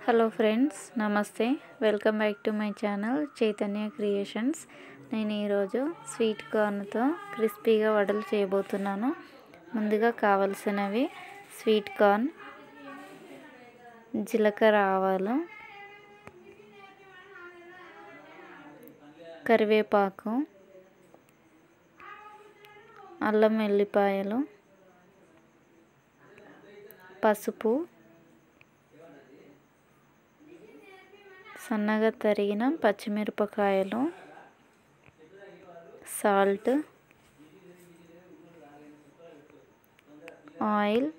Hello friends, నమస్తే. Welcome back to my channel Chaitanya creations. నేను ఈరోజు స్వీట్ కార్న్తో క్రిస్పీగా వడలు చేయబోతున్నాను. ముందుగా కావలసినవి స్వీట్ కార్న్, జీలకర్ర, ఆవాలు, కరివేపాకు, అల్లం వెల్లిపాయలు, పసుపు, సన్నగా తరిగిన పచ్చిమిరపకాయలు, సాల్ట్, ఆయిల్.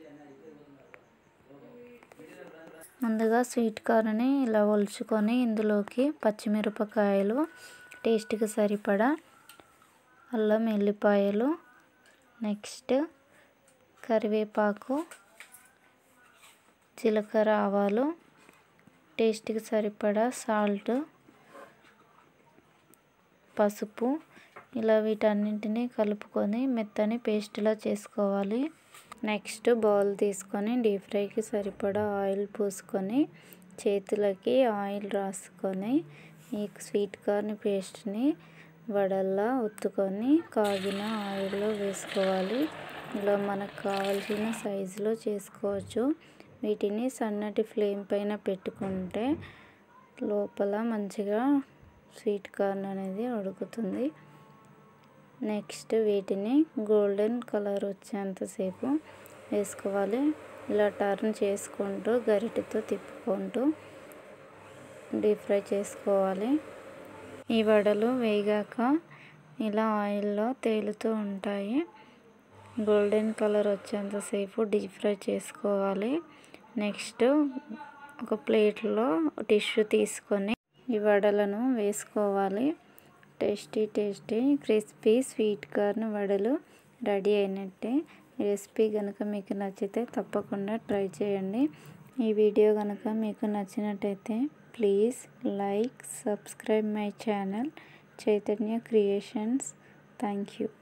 ముందుగా స్వీట్ కార్న్ని ఇలా ఒలుచుకొని ఇందులోకి పచ్చిమిరపకాయలు, టేస్ట్కి సరిపడా అల్లం వెల్లిపాయలు, నెక్స్ట్ కరివేపాకు, జీలకర్ర, ఆవాలు, టేస్ట్కి సరిపడా సాల్ట్, పసుపు, ఇలా వీటన్నింటినీ కలుపుకొని మెత్తని పేస్ట్లా చేసుకోవాలి. నెక్స్ట్ బౌల్ తీసుకొని డీప్ ఫ్రైకి సరిపడా ఆయిల్ పోసుకొని చేతులకి ఆయిల్ రాసుకొని ఈ స్వీట్ కార్న్ పేస్ట్ని వడల్లా ఒత్తుకొని కాగిన ఆయిల్లో వేసుకోవాలి. ఇలా మనకు కావాల్సిన సైజులో చేసుకోవచ్చు. వీటిని సన్నటి ఫ్లేమ్ పైన పెట్టుకుంటే లోపల మంచిగా స్వీట్ కార్న్ అనేది ఉడుకుతుంది. నెక్స్ట్ వీటిని గోల్డెన్ కలర్ వచ్చేంతసేపు వేసుకోవాలి. ఇలా టర్న్ చేసుకుంటూ గరిటెతో తిప్పుకుంటూ డీప్ ఫ్రై చేసుకోవాలి. ఈ వడలు వేగాక ఇలా ఆయిల్లో తేలుతూ ఉంటాయి. గోల్డెన్ కలర్ వచ్చేంతసేపు డీప్ ఫ్రై చేసుకోవాలి. నెక్స్ట్ ఒక ప్లేట్లో టిష్యూ తీసుకొని ఈ వడలను వేసుకోవాలి. టేస్టీ క్రిస్పీ స్వీట్ కార్న్ వడలు రెడీ అయినట్టే. ఈ రెసిపీ కనుక మీకు నచ్చితే తప్పకుండా ట్రై చేయండి. ఈ వీడియో కనుక మీకు నచ్చినట్టయితే please like, subscribe my channel Chaitanya creations. Thank you.